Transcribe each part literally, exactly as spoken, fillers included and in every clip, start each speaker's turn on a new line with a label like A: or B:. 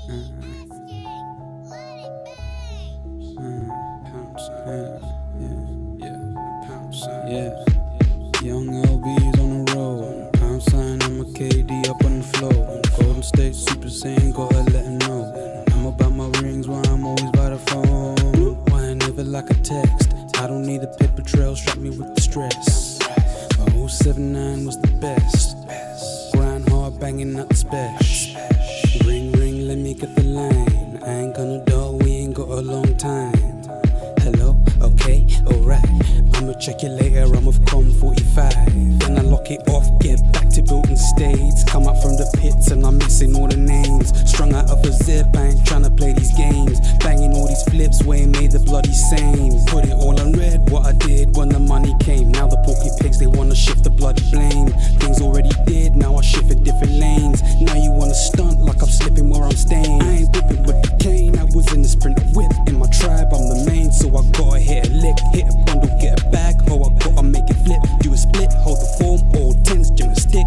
A: Yeah, young L B's on the road. Pound sign, I'm a K D up on the floor. Golden State Super Saiyan, gotta let him know. I'm about my rings while I'm always by the phone. Why I never like a text? I don't need a paper trail, strap me with the stress. My oh seven nine was the best. Grind hard, banging out the special. Ring, ring, let me get the line. I ain't gonna dull, we ain't got a long time. Hello, okay, alright. I'ma check you later, I'm of com forty-five. Then I lock it off, get back to building states. Come up from the pits and I'm missing all the names. Strung out of a zip, I ain't tryna play these games. Banging all these flips, Wayne made the bloody same. Put it all on red, what I did when the money came. Now the porky pigs, they wanna shift the bloody blame. Things already did, now I shift in different lanes. Now you wanna stunt like I'm slipping where I'm staying. I ain't whipping with the cane, I was in the sprint whip. In my tribe, I'm the main, so I gotta hit a lick. Hit a bundle, get a bag, oh I gotta make it flip. Do a split, hold the form, all tens, gymnastic.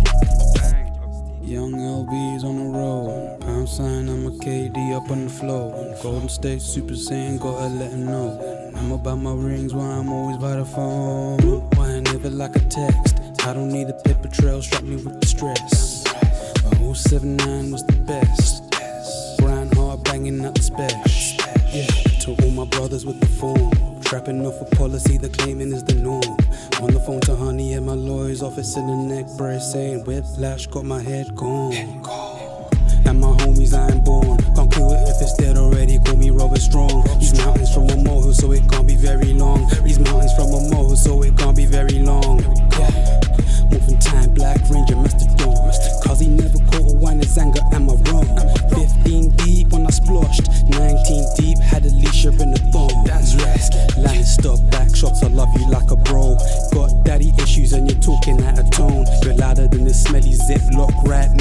A: Young L B's on the road. Pound sign, I'm a K D up on the floor. Golden State Super Saiyan, gotta let him know. I'm about my rings while I'm always by the phone. Why I never like a text? I don't need a paper trail, strap me with the stress. My oh seven nine was the best. Grind hard, banging out the special. Yeah, to all my brothers with the phone. Trapping off a policy, the claiming is the norm. On the phone to honey at my lawyer's office in the neck brace, saying whiplash, got my head gone. And my homies, I ain't born. Can't kill it if it's dead already, call me Robert Strong. These mountains from a molehill, so it can't be very long. These mountains from a molehill, so it can't be very long. Yeah. Moving time, Black Ranger, Master Dawn. Cause he never caught a wine, his anger, am I wrong? Fifteen deep when I splashed, nineteen deep, had a leash in the thong. That's risk, landed stop, back shots, I love you like a bro. Got daddy issues and you're talking out of tone. You're louder than the smelly Ziploc rat.